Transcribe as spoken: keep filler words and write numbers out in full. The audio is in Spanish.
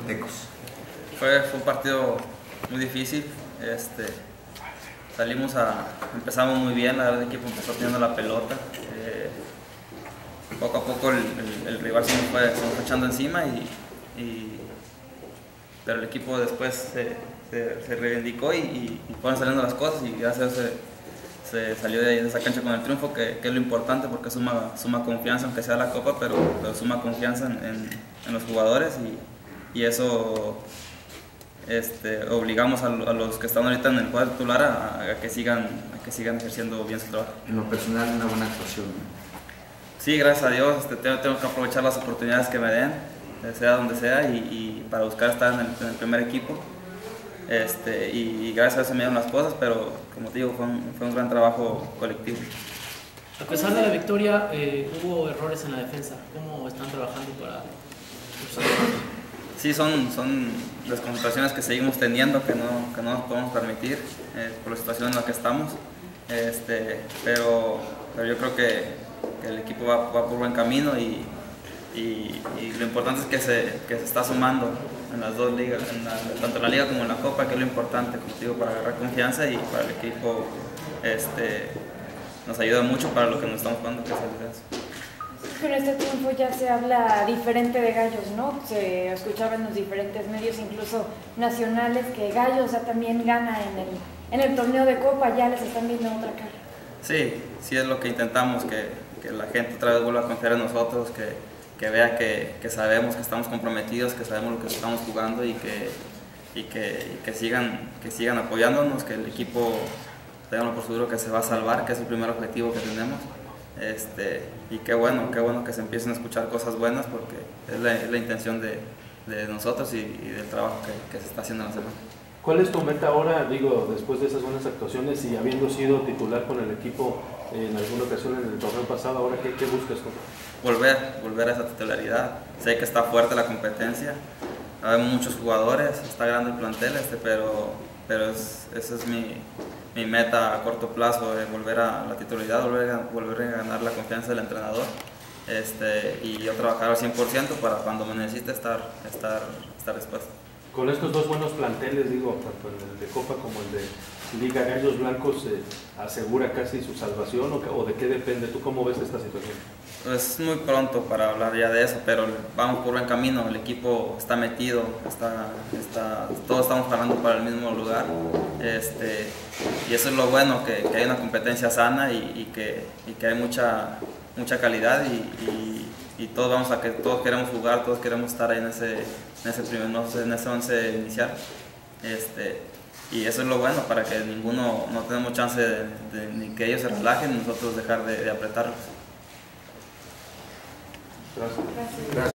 Tecos? Fue, fue un partido muy difícil. Este, salimos a, empezamos muy bien, la verdad el equipo empezó teniendo la pelota. Eh, poco a poco el, el, el rival se nos fue, se nos fue echando encima, y, y, pero el equipo después se, se, se reivindicó y, y, y fueron saliendo las cosas, y gracias a eso se, se salió de, ahí, de esa cancha con el triunfo, que, que es lo importante, porque suma, suma confianza, aunque sea la Copa, pero, pero suma confianza en, en, en los jugadores, y, y eso este, obligamos a, a los que están ahorita en el cuadro titular a, a, que sigan, a que sigan ejerciendo bien su trabajo. En lo personal, una buena actuación, ¿no? Sí, gracias a Dios, este, tengo, tengo que aprovechar las oportunidades que me den, sea donde sea, y, y para buscar estar en el, en el primer equipo. Este, y, y gracias a eso me dieron las cosas, pero como te digo, fue un, fue un gran trabajo colectivo. A pesar de la victoria, eh, hubo errores en la defensa. ¿Cómo están trabajando para...? Sí, son, son desconcentraciones que seguimos teniendo, que no, que no nos podemos permitir eh, por la situación en la que estamos, este, pero, pero yo creo que, que el equipo va, va por buen camino, y, y, y lo importante es que se, que se está sumando en las dos ligas, en la, tanto en la liga como en la Copa, que es lo importante, como digo, para agarrar confianza, y para el equipo este, nos ayuda mucho para lo que nos estamos jugando, que es el descenso. Con este triunfo ya se habla diferente de Gallos, ¿no? Se escuchaba en los diferentes medios, incluso nacionales, que Gallos ya también gana en el, en el torneo de Copa, ya les están viendo otra cara. Sí, sí es lo que intentamos, que, que la gente otra vez vuelva a confiar en nosotros, que, que vea que, que sabemos que estamos comprometidos, que sabemos lo que estamos jugando, y que, y que, y que, sigan, que sigan apoyándonos, que el equipo tenga por seguro que se va a salvar, que es el primer objetivo que tenemos. Este, y qué bueno, qué bueno que se empiecen a escuchar cosas buenas, porque es la, es la intención de, de nosotros y, y del trabajo que, que se está haciendo en la semana. ¿Cuál es tu meta ahora, digo, después de esas buenas actuaciones y habiendo sido titular con el equipo en alguna ocasión en el torneo pasado, ahora qué, qué buscas tú? Volver, volver a esa titularidad. Sé que está fuerte la competencia, hay muchos jugadores, está grande el plantel, este, pero, pero es, esa es mi, mi meta a corto plazo, de volver a la titularidad, volver a, volver a ganar la confianza del entrenador, este, y yo trabajar al cien por ciento para cuando me necesite estar, estar, estar dispuesto. Con estos dos buenos planteles, digo, tanto el de Copa como el de Liga, ¿Gallos Blancos eh, asegura casi su salvación, o, o de qué depende? ¿Tú cómo ves esta situación? Es muy pronto para hablar ya de eso, pero vamos por buen camino, el equipo está metido, está, está, todos estamos jalando para el mismo lugar, este, y eso es lo bueno, que, que hay una competencia sana, y, y, que, y que hay mucha, mucha calidad, y, y, y todos vamos a que todos queremos jugar, todos queremos estar ahí en ese, en ese primer, no sé, en ese once inicial, este, y eso es lo bueno, para que ninguno, no tenemos chance de, de, ni que ellos se relajen, ni nosotros dejar de, de apretarlos. Gracias. Gracias.